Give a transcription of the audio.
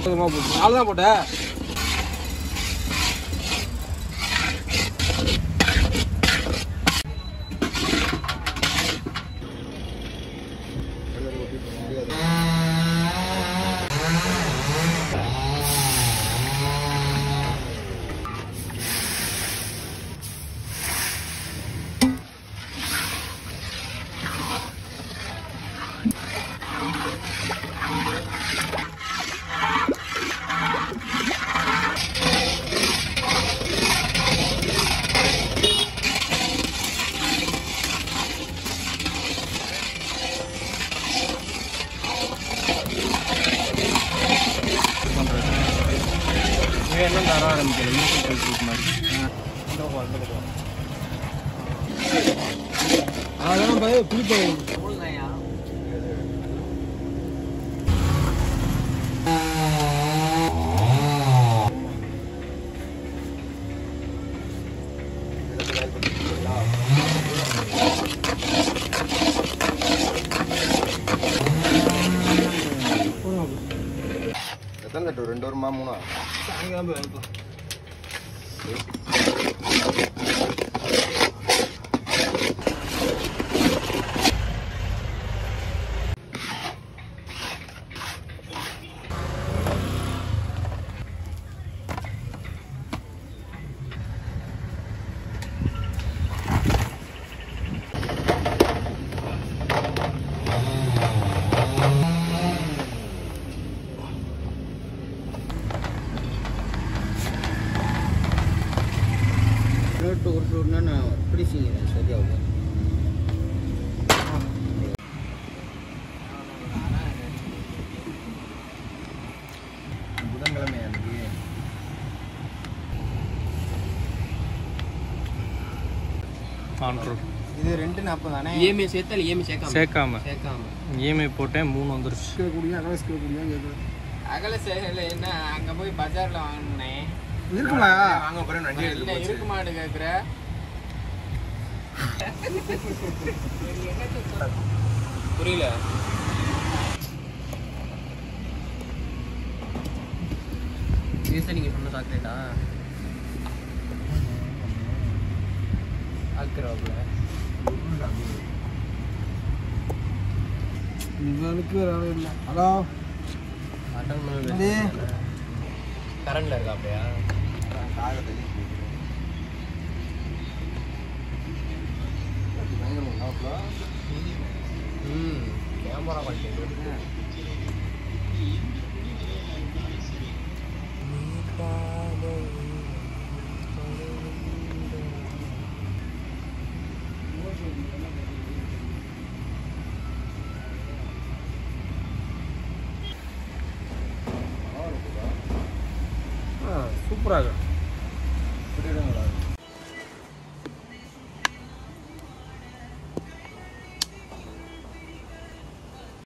நாலு தான் போட்டேன். எல்லாம் தர ஆரம்பிக்கல அதெல்லாம் புளிப்பழம் எத்தனை தட்டு 2 வருமா 3 சாயங்காலம் போய் வைப்போம். ஒரு ஃப்ளோர்னா நான் பிடிச்சிங்க சரியாகும். புதன்கிழமை அன்னைக்கு இது 240 தானே. இஎம்ஐ சேர்த்தா இஎம்ஐ சேர்க்காம இஎம்ஐ போட்டேன் 3 வந்துருச்சு. அகல சேகல என்ன அங்க போய் பஜார்ல வாங்கினேன். இருக்குமா வாங்க போறேன் வண்டி இல்ல இருக்குமாடு கேக்குற. புரியல. சீசன் நீங்க சொன்ன சாக்லேட்டா ஆக்குறாப்ல இவனுக்கு வேற இல்ல. ஹலோ கரண்ட்ல இருக்கா அப்படியா? கேமரா குவாலிட்டி சூப்பராக